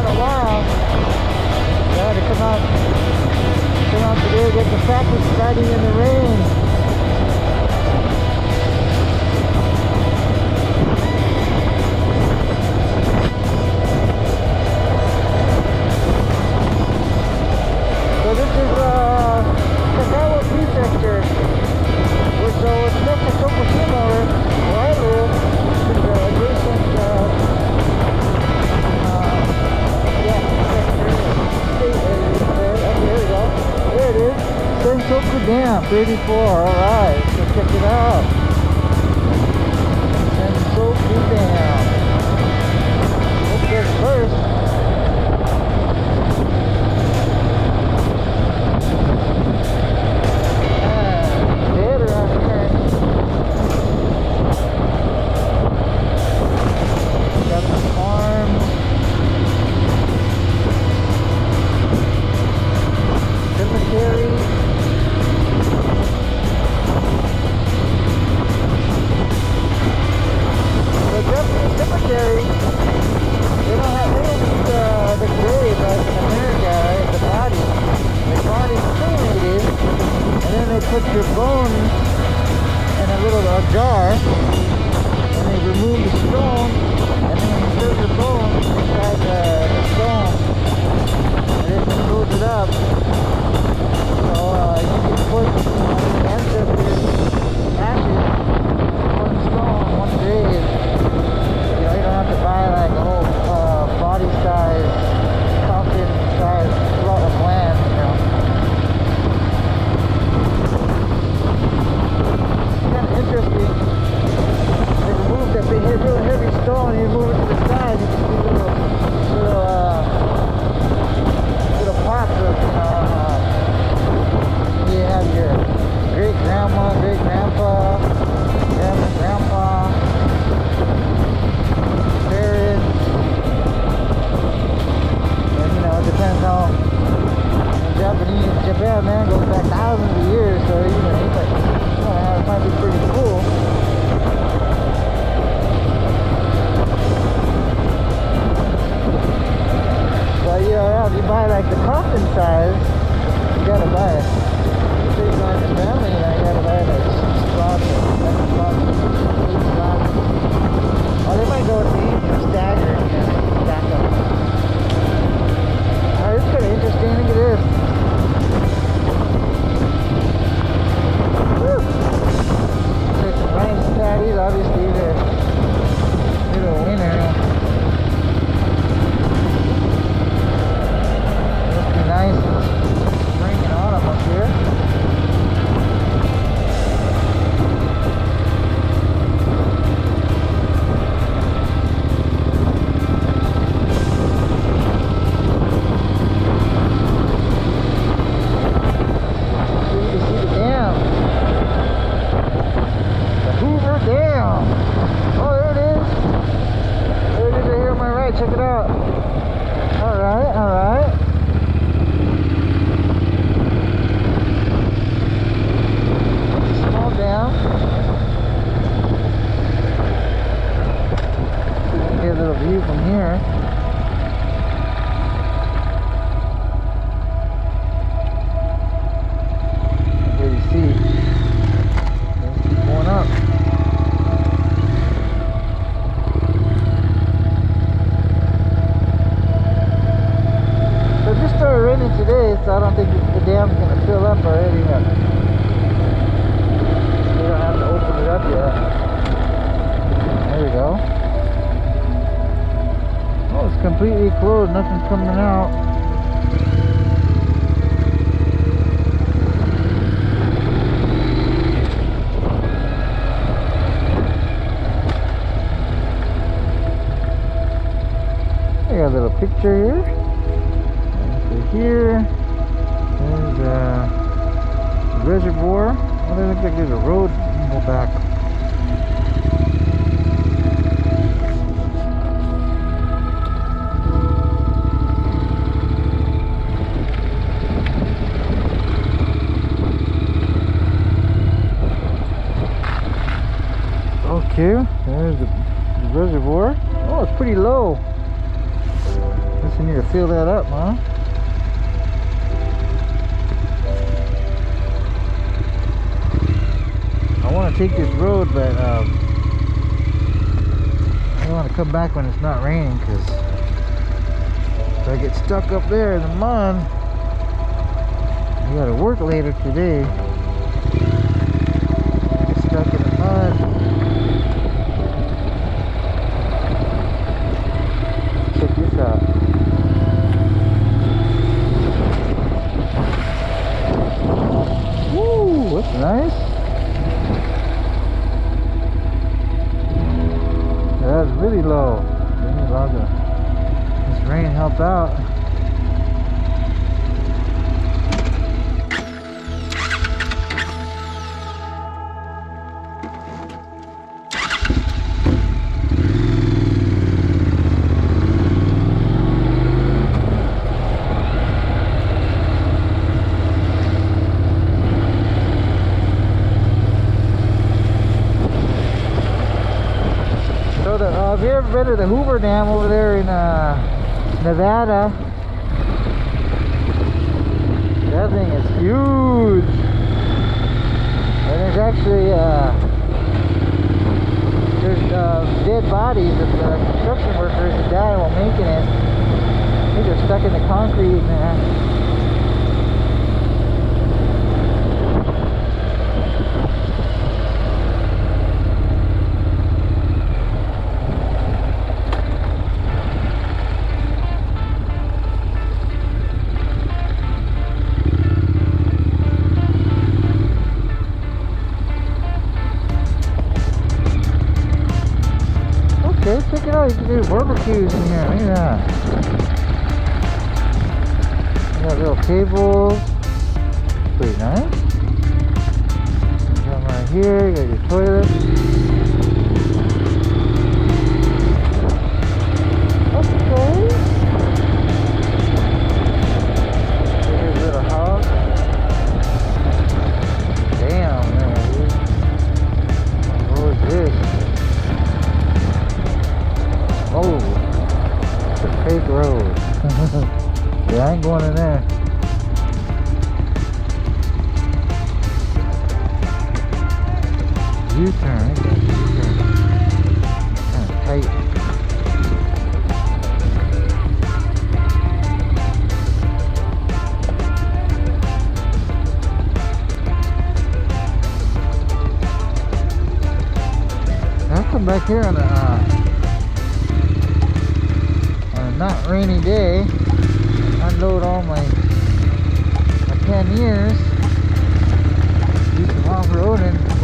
a while. Yeah, to come out today, get the practice starting in the rain. So this is Kagawa Prefecture. So it's next to Fukushima, where I live. This is adjacent, there we go. There it is. Senzoku Dam, 34. Alright, so check it out. Senzoku Dam. Okay, first. Put your bone in a little jar, and they remove the stone, and then insert your bone inside the stone, and then close it up. So you can put your ancestors' ashes in one stone, one grave. You know, you don't have to buy like a whole body-size, coffin-size plot of land, you know. Interesting. They remove that big, really heavy stone, you move it to the side, you can see little pots of, you have your great grandma, great grandpa, grandpa, parents, and you know, it depends how Japan, man, goes back thousands of years, so you know, it's like, it might be pretty cool. But yeah, if you buy like the coffin size, you gotta buy it. If you're going to family, you gotta buy like 6 slots or 7 slots, 8 slots. Or they might go with the stagger and stack them. It's kind of interesting. Look at this. Nice patties, obviously they're a winner. Must be nice and spring and autumn up here. Check it out. Alright, alright. It's a small dam. So you can get a little view from here. There you see. Let's keep going up. Today, so I don't think the dam's going to fill up already yet. We don't have to open it up yet. There we go. Oh, it's completely closed, nothing's coming out. I got a little picture here. Here, there's a reservoir. Oh, there looks like there's a road. Go back. Okay, there's the reservoir. Oh, it's pretty low. This we need to fill that up, huh? I want to take this road, but I don't want to come back when it's not raining, because if I get stuck up there in the mud, I gotta work later today. Get stuck in the mud. Check this out. Woo, that's nice. That's really low. We need a lot of this rain help out. Have you ever been to the Hoover Dam over there in Nevada? That thing is huge. And there's actually dead bodies of the construction workers that died while making it. I think they're stuck in the concrete in there. Check it out, you can do barbecues in here. Look at that. You got little tables. Pretty nice. You got right here, you got your toilet. Okay. Here's a little house. Damn, man, dude. What is this? Oh, it's a fake road. Yeah, I ain't going in there. U-turn, U-turn. Kind of tight. I'll come back here on a not rainy day, unload all my panniers, do some off-roading.